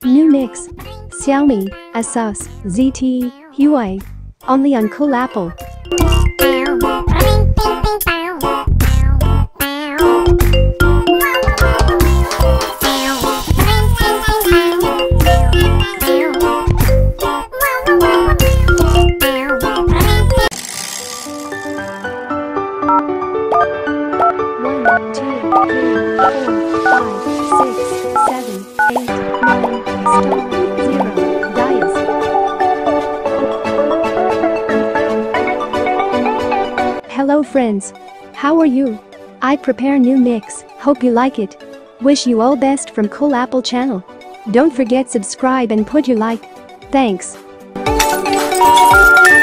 New mix. Xiaomi, ASUS, ZTE, Huawei. Only on coolapple. Hello friends. How are you? I prepare new mix, hope you like it. Wish you all best from coolapple channel. Don't forget subscribe and put your like. Thanks.